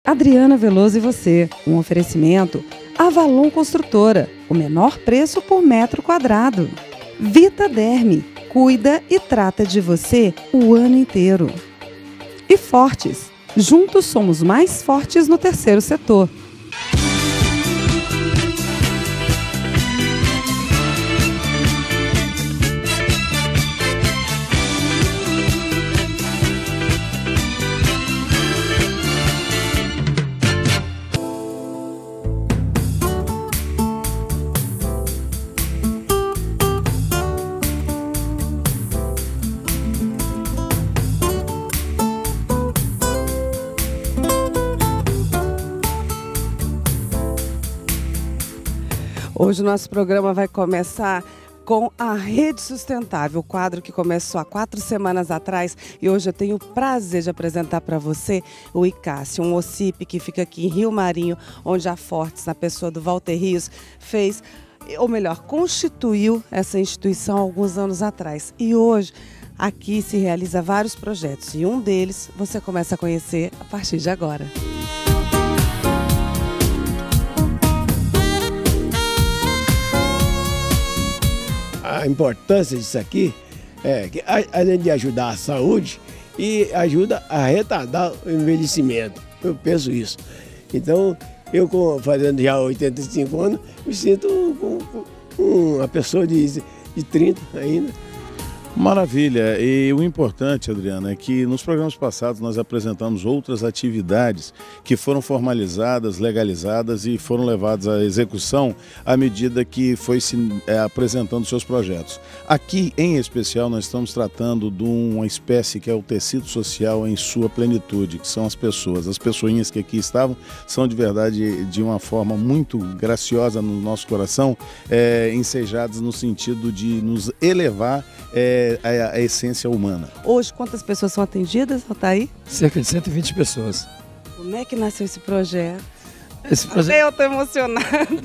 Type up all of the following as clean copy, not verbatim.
Adriana Veloso e você. Um oferecimento Avalon Construtora, o menor preço por metro quadrado. Vitaderme, cuida e trata de você o ano inteiro. E Fortes, juntos somos mais fortes no terceiro setor. Hoje o nosso programa vai começar com a Rede Sustentável, o quadro que começou há 4 semanas atrás, e hoje eu tenho o prazer de apresentar para você o ICASSE, um OCIP que fica aqui em Rio Marinho, onde a Fortes, na pessoa do Walter Rios, fez, ou melhor, constituiu essa instituição há alguns anos atrás. E hoje aqui se realiza vários projetos, e um deles você começa a conhecer a partir de agora. A importância disso aqui é que além de ajudar a saúde e ajuda a retardar o envelhecimento. Eu penso isso. Então, eu fazendo já 85 anos, me sinto uma pessoa de 30 ainda. Maravilha, e o importante, Adriana, é que nos programas passados nós apresentamos outras atividades que foram formalizadas, legalizadas e foram levadas à execução à medida que foi se apresentando seus projetos. Aqui, em especial, nós estamos tratando de uma espécie que é o tecido social em sua plenitude, que são as pessoas. As pessoinhas que aqui estavam são de verdade de uma forma muito graciosa no nosso coração, ensejadas no sentido de nos elevar a essência humana. Hoje, quantas pessoas são atendidas, Altair? Cerca de 120 pessoas. Como é que nasceu esse projeto? Até eu estou emocionada.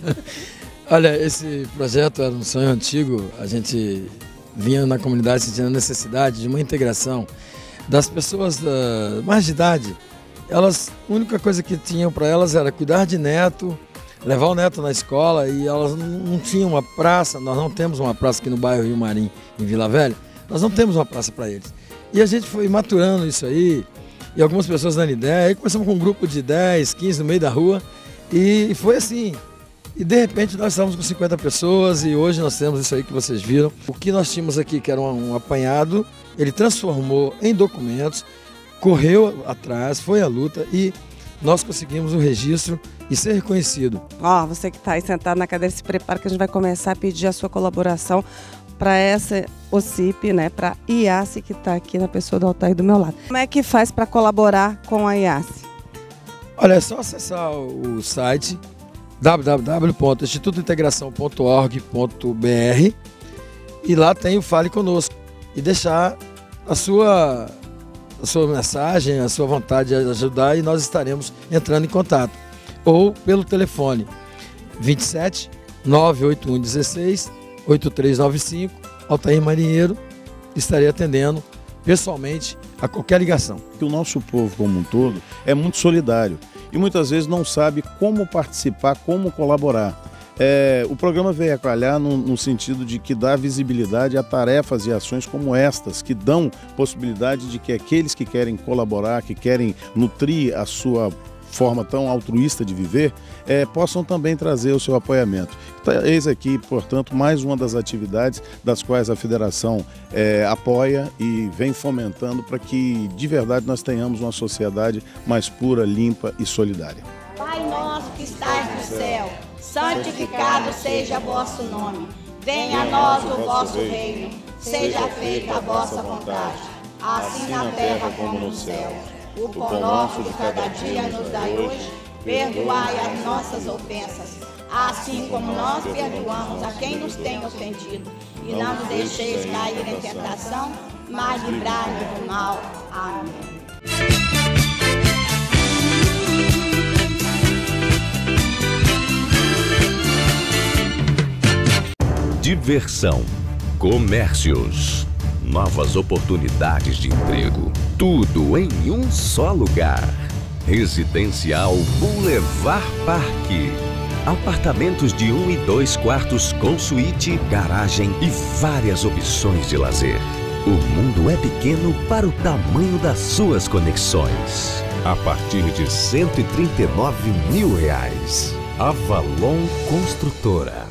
Olha, esse projeto era um sonho antigo. A gente vinha na comunidade sentindo a necessidade de uma integração das pessoas mais de idade. A única coisa que tinham para elas era cuidar de neto, levar o neto na escola, e elas não tinham uma praça. Nós não temos uma praça aqui no bairro Rio Marinho, em Vila Velha. Nós não temos uma praça para eles. E a gente foi maturando isso aí, e algumas pessoas dando ideia. Aí começamos com um grupo de 10, 15 no meio da rua, e foi assim. E de repente nós estávamos com 50 pessoas, e hoje nós temos isso aí que vocês viram. O que nós tínhamos aqui, que era um apanhado, ele transformou em documentos, correu atrás, foi à luta, e nós conseguimos o registro e ser reconhecido. Você que está aí sentado na cadeira, se prepara que a gente vai começar a pedir a sua colaboração para essa OCIP, né, para a IASSE, que está aqui na pessoa do Altair do meu lado. Como é que faz para colaborar com a IASSE? Olha, é só acessar o site www.institutointegração.org.br e lá tem o Fale Conosco e deixar a sua mensagem, a sua vontade de ajudar, e nós estaremos entrando em contato. Ou pelo telefone 27 981 16 8395, Altair Marinheiro, estarei atendendo pessoalmente a qualquer ligação. O nosso povo como um todo é muito solidário e muitas vezes não sabe como participar, como colaborar. O programa veio a calhar no sentido de que dá visibilidade a tarefas e ações como estas, que dão possibilidade de que aqueles que querem colaborar, que querem nutrir a sua forma tão altruísta de viver, possam também trazer o seu apoiamento. Eis aqui, portanto, mais uma das atividades das quais a Federação apoia e vem fomentando para que, de verdade, nós tenhamos uma sociedade mais pura, limpa e solidária. Pai nosso que estás no céu, santificado seja vosso nome. Venha a nós o vosso reino, seja feita a vossa vontade, assim na terra como no céu. O pão nosso de cada dia nos dai hoje, perdoai as nossas ofensas, assim como nós perdoamos a quem nos tem ofendido. E não nos deixeis cair em tentação, mas livrai-nos do mal. Amém. Diversão, comércios, novas oportunidades de emprego, tudo em um só lugar. Residencial Boulevard Parque. Apartamentos de 1 e 2 quartos com suíte, garagem e várias opções de lazer. O mundo é pequeno para o tamanho das suas conexões. A partir de R$ 139 mil. Avalon Construtora.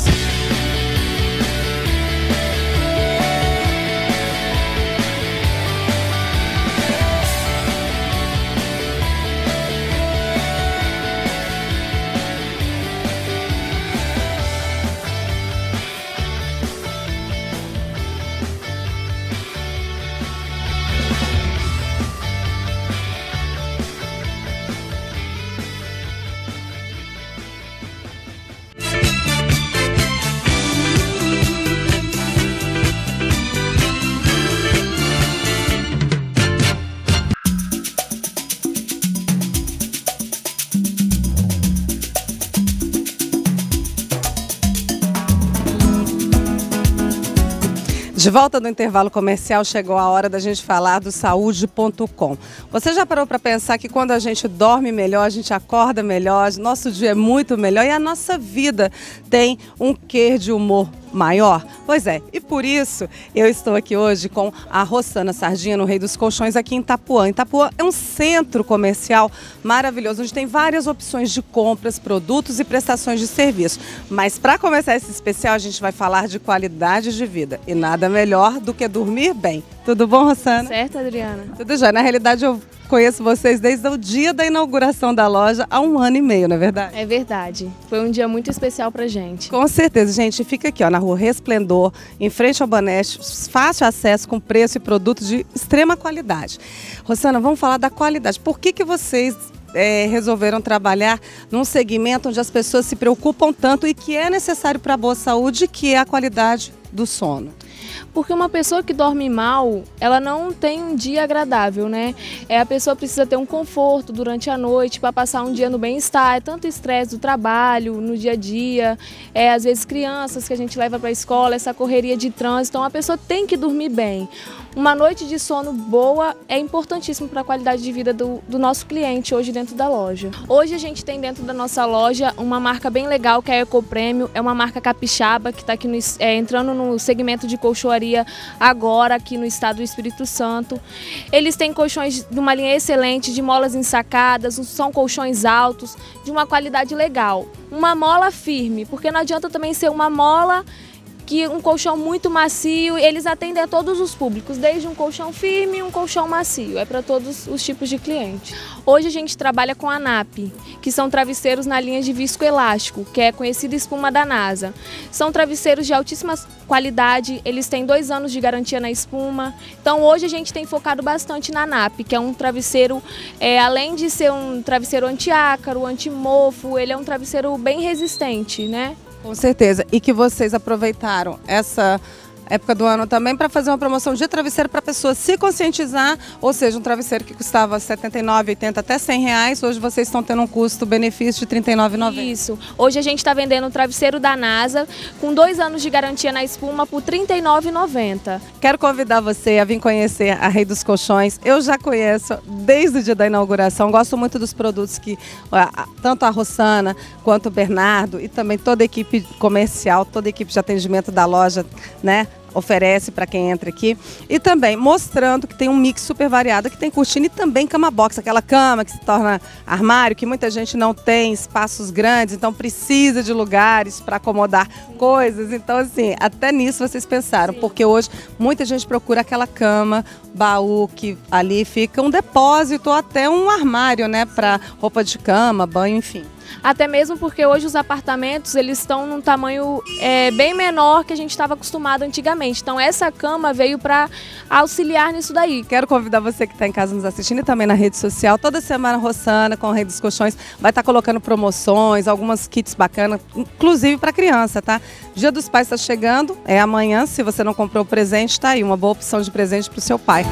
De volta do intervalo comercial, chegou a hora da gente falar do saúde.com. Você já parou para pensar que quando a gente dorme melhor, a gente acorda melhor, nosso dia é muito melhor e a nossa vida tem um quê de humor maior? Pois é, e por isso eu estou aqui hoje com a Rossana Sardinha, no Rei dos Colchões, aqui em Itapuã. Itapuã é um centro comercial maravilhoso, onde tem várias opções de compras, produtos e prestações de serviço. Mas para começar esse especial, a gente vai falar de qualidade de vida. E nada melhor do que dormir bem. Tudo bom, Rossana? Certo, Adriana? Tudo já. Na realidade, eu conheço vocês desde o dia da inauguração da loja, há 1 ano e meio, não é verdade? É verdade. Foi um dia muito especial pra gente. Com certeza, gente. Fica aqui, ó, na Rua Resplendor, em frente ao Baneste, fácil acesso, com preço e produtos de extrema qualidade. Rossana, vamos falar da qualidade. Por que vocês resolveram trabalhar num segmento onde as pessoas se preocupam tanto e que é necessário para a boa saúde, que é a qualidade do sono? Porque uma pessoa que dorme mal, ela não tem um dia agradável, né? A pessoa precisa ter um conforto durante a noite para passar um dia no bem-estar. É tanto estresse do trabalho, no dia a dia, às vezes crianças que a gente leva para a escola, essa correria de trânsito. Então a pessoa tem que dormir bem. Uma noite de sono boa é importantíssimo para a qualidade de vida do nosso cliente hoje dentro da loja. Hoje a gente tem dentro da nossa loja uma marca bem legal que é a Ecoprêmio, é uma marca capixaba que está aqui entrando no segmento de colchoaria agora aqui no estado do Espírito Santo. Eles têm colchões de uma linha excelente, de molas ensacadas, são colchões altos, de uma qualidade legal. Uma mola firme, porque não adianta também ser uma mola que um colchão muito macio. Eles atendem a todos os públicos, desde um colchão firme e um colchão macio, é para todos os tipos de clientes. Hoje a gente trabalha com a ANAP, que são travesseiros na linha de viscoelástico, que é conhecida espuma da NASA. São travesseiros de altíssima qualidade, eles têm 2 anos de garantia na espuma. Então hoje a gente tem focado bastante na ANAP, que é um travesseiro, além de ser um travesseiro anti-ácaro, anti-mofo, ele é um travesseiro bem resistente, né? Com certeza. E que vocês aproveitaram essa época do ano também para fazer uma promoção de travesseiro para a pessoa se conscientizar, ou seja, um travesseiro que custava R$ 79, 80 até R$100, hoje vocês estão tendo um custo-benefício de R$ 39,90. Isso. Hoje a gente está vendendo um travesseiro da NASA com 2 anos de garantia na espuma por R$ 39,90. Quero convidar você a vir conhecer a Rei dos Colchões. Eu já conheço desde o dia da inauguração, gosto muito dos produtos que tanto a Rossana quanto o Bernardo e também toda a equipe comercial, toda a equipe de atendimento da loja, né, oferece para quem entra aqui. E também mostrando que tem um mix super variado, que tem cortina e também cama box, aquela cama que se torna armário, que muita gente não tem espaços grandes, então precisa de lugares para acomodar coisas. Então, assim, até nisso vocês pensaram, porque hoje muita gente procura aquela cama, baú, que ali fica um depósito ou até um armário, né, para roupa de cama, banho, enfim. Até mesmo porque hoje os apartamentos eles estão num tamanho bem menor que a gente estava acostumado antigamente. Então essa cama veio para auxiliar nisso daí. Quero convidar você que está em casa nos assistindo e também na rede social. Toda semana a Rossana, com o Rei dos Colchões, vai estar colocando promoções, algumas kits bacanas, inclusive para criança, tá? Dia dos Pais está chegando, é amanhã. Se você não comprou o presente, tá aí uma boa opção de presente para o seu pai.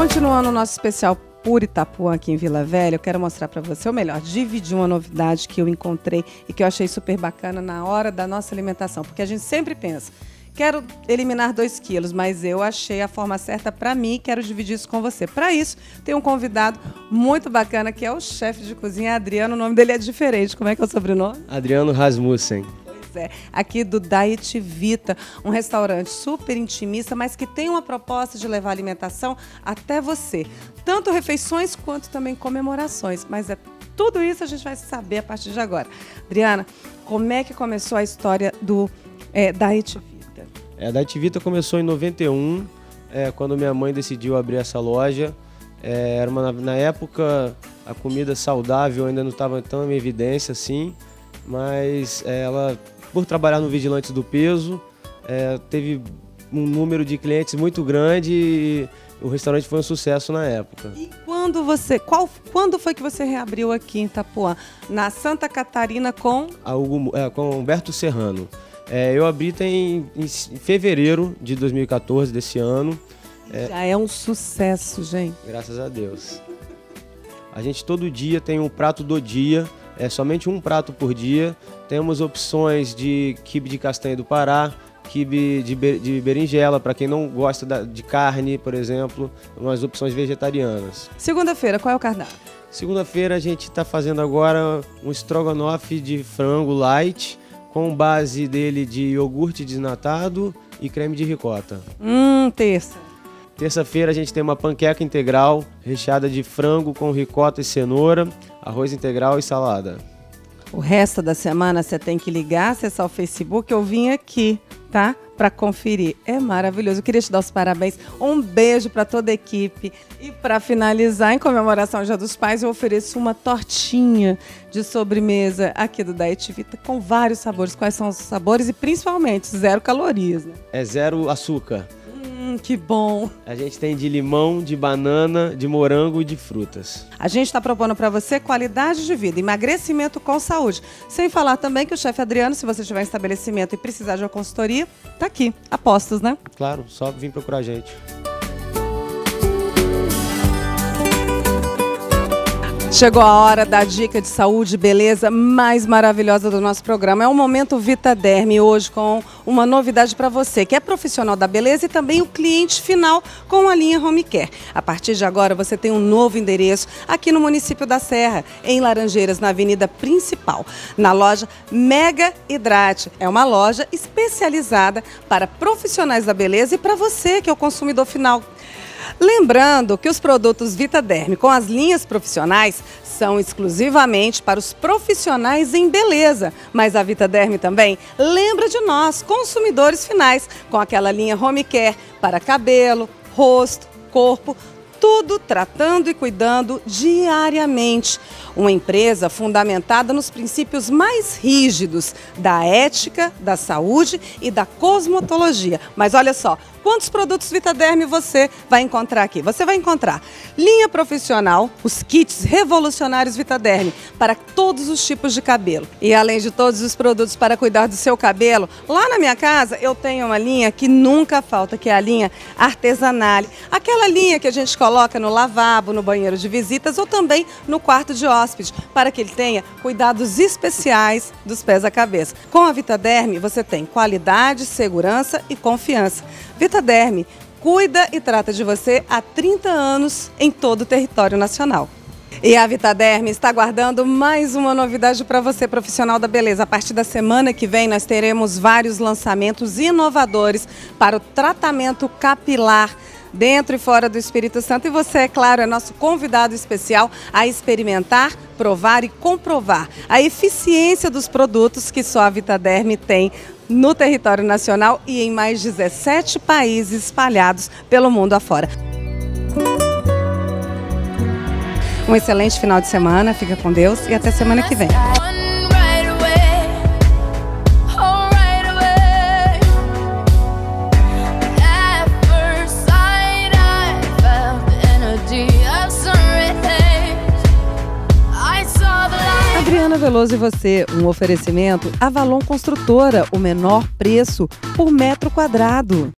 Continuando o nosso especial por Itapuã aqui em Vila Velha, eu quero mostrar para você, ou melhor, dividir uma novidade que eu encontrei e que eu achei super bacana na hora da nossa alimentação, porque a gente sempre pensa, quero eliminar 2 quilos, mas eu achei a forma certa para mim e quero dividir isso com você. Para isso, tem um convidado muito bacana que é o chefe de cozinha, Adriano. O nome dele é diferente. Como é que é o sobrenome? Adriano Rasmussen. Aqui do Diet Vita, um restaurante super intimista, mas que tem uma proposta de levar alimentação até você. Tanto refeições quanto também comemorações. Mas tudo isso a gente vai saber a partir de agora. Adriana, como é que começou a história do Diet Vita? A Diet Vita começou em 91, quando minha mãe decidiu abrir essa loja. Na época, a comida saudável ainda não estava tão em evidência assim, mas ela, por trabalhar no Vigilantes do Peso, teve um número de clientes muito grande e o restaurante foi um sucesso na época. E quando foi que você reabriu aqui em Itapuã? Na Santa Catarina com Humberto Serrano. Eu abri em fevereiro de 2014 desse ano. Já é um sucesso, gente. Graças a Deus. A gente todo dia tem um prato do dia. É somente um prato por dia. Temos opções de quibe de castanha do Pará, quibe de berinjela, para quem não gosta de carne, por exemplo, umas opções vegetarianas. Segunda-feira, qual é o cardápio? Segunda-feira a gente está fazendo agora um estrogonofe de frango light, com base dele de iogurte desnatado e creme de ricota. Terça. Terça-feira a gente tem uma panqueca integral recheada de frango com ricota e cenoura, arroz integral e salada. O resto da semana você tem que ligar, acessar o Facebook, eu vim aqui, tá? Para conferir. É maravilhoso. Eu queria te dar os parabéns. Um beijo para toda a equipe. E para finalizar, em comemoração ao Dia dos Pais, eu ofereço uma tortinha de sobremesa aqui do Diet Vita com vários sabores. Quais são os sabores? E principalmente 0 calorias, né? É 0 açúcar. Que bom! A gente tem de limão, de banana, de morango e de frutas. A gente está propondo para você qualidade de vida, emagrecimento com saúde. Sem falar também que o chefe Adriano, se você tiver em estabelecimento e precisar de uma consultoria, tá aqui. Apostos, né? Claro, só vir procurar a gente. Chegou a hora da dica de saúde e beleza mais maravilhosa do nosso programa. É o Momento Vitaderm, hoje com uma novidade para você, que é profissional da beleza e também o cliente final com a linha Home Care. A partir de agora você tem um novo endereço aqui no município da Serra, em Laranjeiras, na avenida principal, na loja Mega Hidrate. É uma loja especializada para profissionais da beleza e para você, que é o consumidor final. Lembrando que os produtos Vitaderm com as linhas profissionais são exclusivamente para os profissionais em beleza, mas a Vitaderm também lembra de nós, consumidores finais, com aquela linha Home Care para cabelo, rosto, corpo, tudo tratando e cuidando diariamente. Uma empresa fundamentada nos princípios mais rígidos da ética, da saúde e da cosmetologia. Mas olha só, quantos produtos Vitaderm você vai encontrar aqui? Você vai encontrar linha profissional, os kits revolucionários Vitaderm para todos os tipos de cabelo. E além de todos os produtos para cuidar do seu cabelo, lá na minha casa eu tenho uma linha que nunca falta, que é a linha Artesanale. Aquela linha que a gente coloca no lavabo, no banheiro de visitas ou também no quarto de hóspede, para que ele tenha cuidados especiais dos pés à cabeça. Com a Vitaderm você tem qualidade, segurança e confiança. Vitaderm cuida e trata de você há 30 anos em todo o território nacional. E a Vitaderm está guardando mais uma novidade para você, profissional da beleza. A partir da semana que vem nós teremos vários lançamentos inovadores para o tratamento capilar dentro e fora do Espírito Santo. E você, é claro, é nosso convidado especial a experimentar, provar e comprovar a eficiência dos produtos que só a Vitaderm tem no território nacional e em mais 17 países espalhados pelo mundo afora. Um excelente final de semana, fica com Deus e até semana que vem. Adriana Veloso e você, um oferecimento Avalon Construtora, o menor preço por metro quadrado.